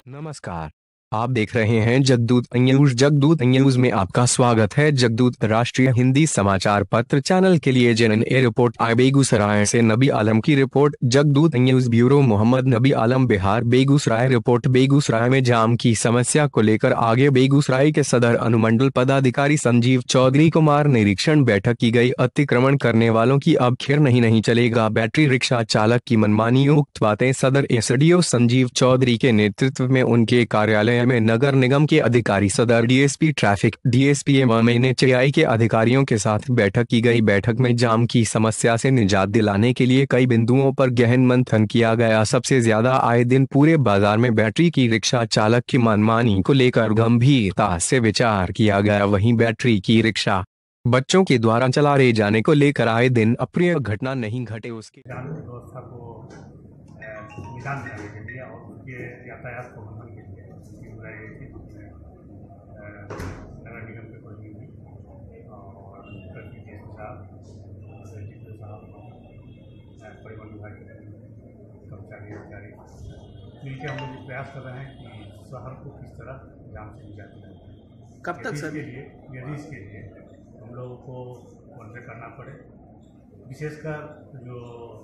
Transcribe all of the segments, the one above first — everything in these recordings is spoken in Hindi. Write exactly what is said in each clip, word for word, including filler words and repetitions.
नमस्कार। आप देख रहे हैं जगदूत न्यूज। जगदूत न्यूज में आपका स्वागत है। जगदूत राष्ट्रीय हिंदी समाचार पत्र चैनल के लिए जेएनए ए रिपोर्ट आई बेगूसराय से नबी आलम की report. Jagdoot news bureau Mohammad Nabi Alam Bihar Begusarai report. Begusarai में जाम की समस्या को लेकर आगे बेगूसराय के सदर अनुमंडल पदाधिकारी संजीव चौधरी कुमार निरीक्षण बैठक की गई। अतिक्रमण करने वालों की अब खैर नहीं नहीं चलेगा। बैटरी रिक्शा चालक की मनमानी। उक्त बातें सदर एसडीओ संजीव चौधरी के नेतृत्व में उनके कार्यालय में नगर निगम के अधिकारी, सदर डीएसपी ट्रैफिक, डीएसपी एवं एनएचएआई के अधिकारियों के साथ बैठक की गई। बैठक में जाम की समस्या से निजात दिलाने के लिए कई बिंदुओं पर गहन मंथन किया गया। सबसे ज्यादा आए दिन पूरे बाजार में बैटरी की रिक्शा चालक की मनमानी को लेकर गंभीरता से विचार किया गया। वहीं बैटरी की रिक्शा बच्चों के द्वारा चलाए जाने को लेकर आए दिन अप्रिय घटना नहीं घटे, उसके कानूनी व्यवस्था को अ, निदान करने के लिए और उनके यातायात प्रबंधन के लिए उनकी बुलाई गई थी, जिसमें अ, नगर निगम के प्रतिनिधि और ट्रैफिक के साहब, डीएसपी साहब, अ, परिवहन विभाग के कर्मचारी अधिकारी मिलकर हम लोग प्रयास कर रहे हैं कि शहर को किस तरह जाम से निजात दिलाएं। कब तक सर? इसके लिए यदि इसके लिए हम लोगों को मॉनिटर करना पड़े, विशेषकर जो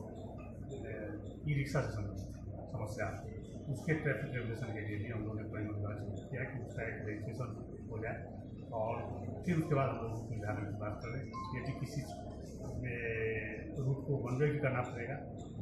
ई रिक्शा से संबंधित समस्या उसके ट्रैफिक रेगुलेशन के लिए भी हम लोगों ने परिवहन विभाग से किया कि उसका एक रजिस्ट्रेशन हो जाए और फिर उसके बाद हम लोग उसको निर्धारण की बात करें। यदि किसी रूट को वन वे भी करना पड़ेगा